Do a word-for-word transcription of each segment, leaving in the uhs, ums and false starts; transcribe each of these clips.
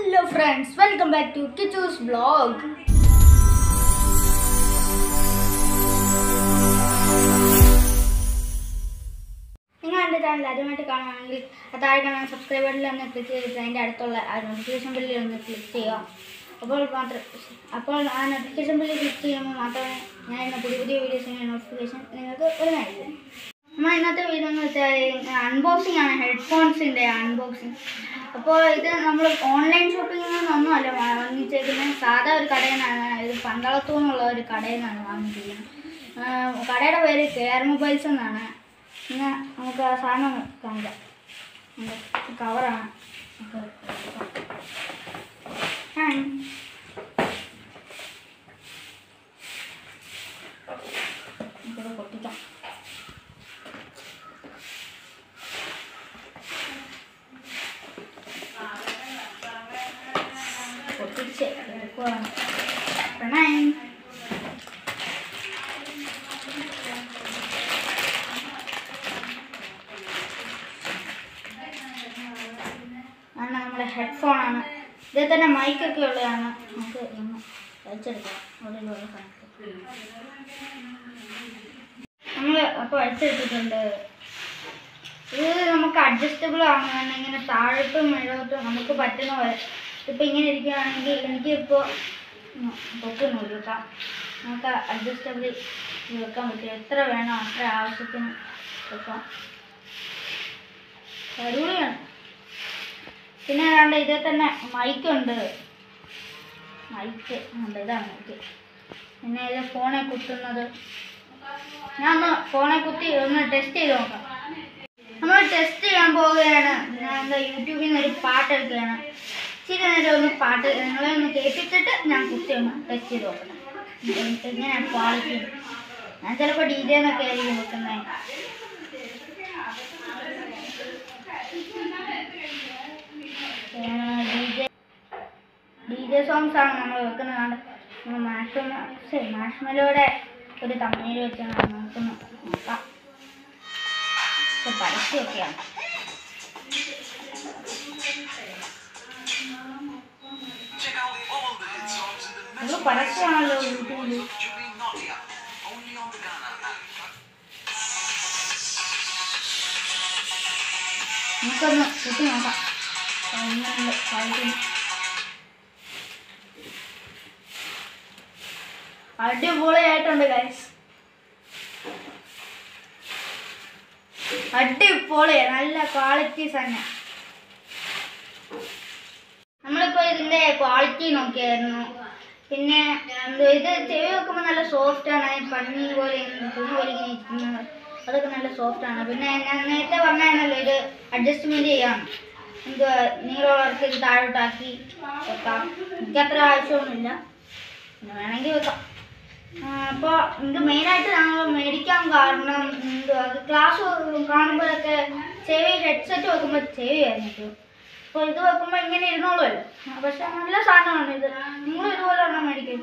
Hello friends, welcome back to Kichu's vlog. നിങ്ങൾ എൻ്റെ channel ആദ്യമായിട്ട് കാണുകയാണെങ്കിൽ താഴെ കാണാൻ സബ്സ്ക്രൈബ് ബട്ടണിൽ ഒന്ന് ക്ലിക്ക് ചെയ്തിട്ട് അതിൻ്റെ അടുത്തുള്ള ആ നോട്ടിഫിക്കേഷൻ ബെല്ലിൽ ഒന്ന് ക്ലിക്ക് ചെയ്യുക. അപ്പോൾ മാത്രം അപ്പോൾ ആ നോട്ടിഫിക്കേഷൻ ബെല്ലിൽ ക്ലിക്ക് ചെയ്യുമ്പോൾ മാത്രമേ ഞാൻ ഇന്ന് പുതിയ പുതിയ വീഡിയോസിൻ്റെ നോട്ടിഫിക്കേഷൻ നിങ്ങൾക്ക് വരുന്നതായിരിക്കും. നമ്മൾ ഇന്നത്തെ വീഡിയോ എന്ന് വെച്ചാൽ അൺബോക്സിംഗ് ആണ്, ഹെഡ്ഫോൺസിൻ്റെ അൺബോക്സിങ്. അപ്പോൾ ഇത് നമ്മൾ ഓൺലൈൻ ഷോപ്പിങ്ങിൽ നിന്നൊന്നും അല്ല വാങ്ങിച്ചേക്കുന്നത്, സാധാ ഒരു കടയിൽ നിന്നാണ്. ഇത് പന്തളത്തു നിന്നുള്ള ഒരു കടയിൽ നിന്നാണ് വാങ്ങിച്ചിരിക്കുന്നത്. കടയുടെ പേര് കെയർ മൊബൈൽസ് എന്നാണ്. പിന്നെ നമുക്ക് ആ സാധനം കാണിക്കാം. കവറാണ് നമുക്കിത് പൊട്ടിക്കാം. പൊട്ടിച്ച് എടുക്കുകയാണ്. പ്രണയം ആണ് നമ്മുടെ ഹെഡ്ഫോണാണ്. ഇതിൽ തന്നെ മൈക്കൊക്കെ ഉള്ളതാണ്. നമുക്ക് ഒന്ന് അഴിച്ചെടുക്കാം. അവിടെ ഉള്ള കണക്ക് നമ്മൾ അപ്പോൾ അഴിച്ചെടുത്തിട്ടുണ്ട്. ഇത് നമുക്ക് അഡ്ജസ്റ്റബിൾ ആണ്, ഇങ്ങനെ താഴോട്ടും മേലോട്ടും നമുക്ക് പറ്റുന്ന പോലെ. ഇപ്പം ഇങ്ങനെ ഇരിക്കുകയാണെങ്കിൽ എനിക്കിപ്പോൾ പൊക്കുന്നു വെക്കാം. നമുക്ക് അഡ്ജസ്റ്റബിൾ വെക്കാൻ പറ്റും. എത്ര വേണോ അത്ര ആവശ്യത്തിന് വെക്കാം. അടിപൊളിയാണ്. പിന്നെ ഏതാണ്ട് ഇതിൽ തന്നെ മൈക്കുണ്ട്. മൈക്ക് ഉണ്ട്, ഇതാണ് മൈക്ക്. പിന്നെ ഇത് ഫോണിൽ കുത്തുന്നത്. ഞാൻ ഒന്ന് ഫോണിൽ കുത്തി ഒന്ന് ടെസ്റ്റ് ചെയ്ത് നോക്കാം. നമ്മൾ ടെസ്റ്റ് ചെയ്യാൻ പോവുകയാണ്. ഞാൻ എന്താ യൂട്യൂബിൽ നിന്ന് ഒരു പാട്ട് എടുക്കുകയാണ്. ഇച്ചിരി നേരം ഒന്ന് പാട്ട് നിങ്ങളെ ഒന്ന് കേൾപ്പിച്ചിട്ട് ഞാൻ കുത്തി ഒന്ന് ടെസ്റ്റ് ചെയ്ത് നോക്കണം. എങ്ങനെയാണ് ക്വാളിറ്റി. ഞാൻ ചിലപ്പോൾ ഡി ജെ എന്നൊക്കെ ആയിരിക്കും വെക്കുന്നത്. D J D J songs ആണ് നമ്മൾ വെക്കുന്നതാണ്. നമ്മൾ മാഷ്മ മാഷ്മലോടെ ഒരു തമിഴിൽ വെച്ചാണ് നമുക്ക് നോക്കാം. പരസ്യമൊക്കെയാണ്. ഇത് പരസ്യമാണല്ലോ യൂട്യൂബിൽ. നമുക്കൊന്ന് കുത്തി നോക്കാം. അടിപൊളിയായിട്ടുണ്ട് ഗൈസ്, അടിപൊളിയാ, നല്ല ക്വാളിറ്റീസ് തന്നെ. നമ്മളിപ്പോൾ ഇതിൻ്റെ ക്വാളിറ്റി നോക്കിയായിരുന്നു. പിന്നെ എന്തോ ഇത് ചെവി വെക്കുമ്പോൾ നല്ല സോഫ്റ്റാണ്. പഞ്ഞി പോലെ തുണി പോലെ ഇങ്ങനെ ഇരിക്കുന്നത്, അതൊക്കെ നല്ല സോഫ്റ്റാണ്. പിന്നെ ഞാൻ നേരത്തെ പറഞ്ഞാണല്ലോ ഇത് അഡ്ജസ്റ്റ്മെൻറ്റ് ചെയ്യാം. എന്തുവാ നീളമുള്ളവർക്ക് ഇത് താഴോട്ടാക്കി വെക്കാം. എനിക്കത്ര ആവശ്യമൊന്നുമില്ല, വേണമെങ്കിൽ വെക്കാം. അപ്പോൾ ഇത് മെയിനായിട്ട് ഞങ്ങൾ മേടിക്കാൻ കാരണം എന്തുവാ ക്ലാസ് കാണുമ്പോഴൊക്കെ ചെവി ഹെഡ്സെറ്റ് വെക്കുമ്പോൾ ചെവി ആയിരുന്നു. അപ്പോൾ ഇത് വെക്കുമ്പോൾ ഇങ്ങനെ ഇരുന്നോളുമല്ലോ. പക്ഷെ നല്ല സാധനമാണ് ഇത്. നിങ്ങളും ഇതുപോലെ ഒരെണ്ണം മേടിക്കും.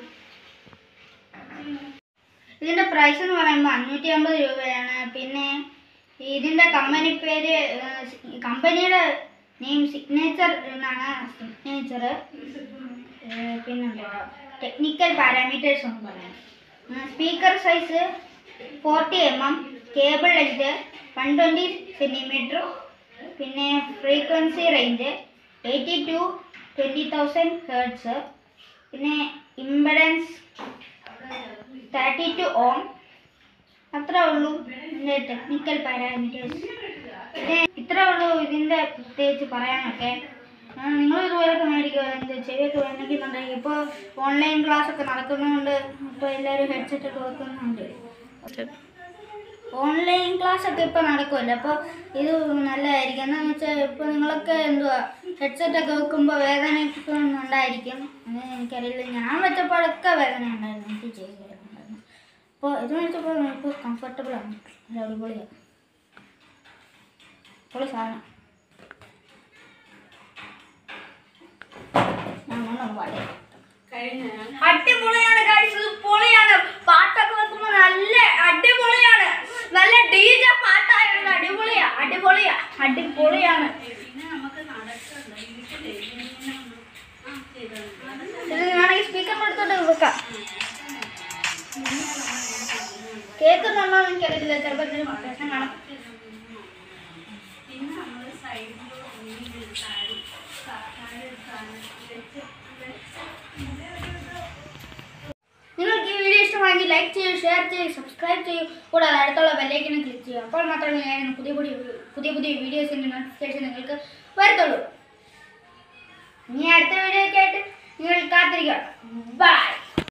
ഇതിൻ്റെ പ്രൈസ് എന്ന് പറയുമ്പോൾ അഞ്ഞൂറ്റി അമ്പത് രൂപയാണ്. പിന്നെ ഇതിൻ്റെ കമ്പനി പേര്, കമ്പനിയുടെ നെയിം സിഗ്നേച്ചർ എന്നാണ്. സിഗ്നേച്ചർ. പിന്നെന്താ ടെക്നിക്കൽ പാരാമീറ്റേഴ്സ് എന്ന് പറയാം. Speaker size forty M M, cable length one twenty centimetre, പിന്നെ frequency range eighty to twenty thousand hertz, പിന്നെ ഇംപെഡൻസ് തേർട്ടി ടു ഓം. അത്രേ ഉള്ളൂ ഇതിൻ്റെ ടെക്നിക്കൽ പാരാമീറ്റേഴ്സ്. പിന്നെ ഇത്രേ ഉള്ളൂ ഇതിൻ്റെ പ്രത്യേകിച്ച് പറയാനൊക്കെ. നിങ്ങൾ ഇതുപോലൊക്കെ മേടിക്കുക. എന്ത് ചെവിയൊക്കെ വേണമെന്നുണ്ടെങ്കിൽ ഇപ്പോൾ ഓൺലൈൻ ക്ലാസ്സൊക്കെ നടക്കുന്നതുകൊണ്ട് ഇപ്പോൾ എല്ലാവരും ഹെഡ്സെറ്റ് ഒക്കെ വെക്കുന്നുണ്ട്. ഓൺലൈൻ ക്ലാസ്സൊക്കെ ഇപ്പോൾ നടക്കുമല്ലോ, അപ്പോൾ ഇത് നല്ലതായിരിക്കും. എന്താണെന്ന് വെച്ചാൽ ഇപ്പോൾ നിങ്ങളൊക്കെ എന്തുവാ ഹെഡ്സെറ്റൊക്കെ വെക്കുമ്പോൾ വേദനയൊക്കെ ഉണ്ടായിരിക്കും. അത് എനിക്കറിയില്ല, ഞാൻ വെച്ചപ്പോഴൊക്കെ വേദന ഉണ്ടായിരുന്നു, എനിക്ക് ചെവി വേദന ഉണ്ടായിരുന്നു. അപ്പോൾ ഇത് വെച്ചപ്പോൾ നമുക്ക് കംഫർട്ടബിളാണ്, നല്ല അടിപൊളിയാണ്. പൊളി സാധനം. അടിപൊളിയാണ് ഗൈസ്, പൊളിയാണ്. പാട്ടൊക്കെ വെക്കുമ്പോൾ നല്ല അടിപൊളിയാണ്. നല്ല ഡി ജെ പാട്ടായിരുന്നു. അടിപൊളിയാ അടിപൊളിയാ അടിപൊളിയാണ്. എനിക്കറിയത്തില്ല, ചിലപ്പോൾ എന്തെങ്കിലും പ്രശ്നം കാണാം. നിങ്ങൾക്ക് ഈ വീഡിയോ ഇഷ്ടമായെങ്കിൽ ലൈക്ക് ചെയ്യൂ, ഷെയർ ചെയ്യൂ, സബ്സ്ക്രൈബ് ചെയ്യൂ, കൂടാതെ അടുത്തുള്ള ബെല്ലൈക്കനും ക്ലിക്ക് ചെയ്യുക. അപ്പോൾ മാത്രമേ ഞാൻ പുതിയ പുതിയ പുതിയ പുതിയ വീഡിയോസിൻ്റെ നോട്ടിഫിക്കേഷൻ നിങ്ങൾക്ക് വരത്തുള്ളൂ. ഇനി അടുത്ത വീഡിയോയ്ക്കായിട്ട് നിങ്ങൾ കാത്തിരിക്കുക. ബൈ.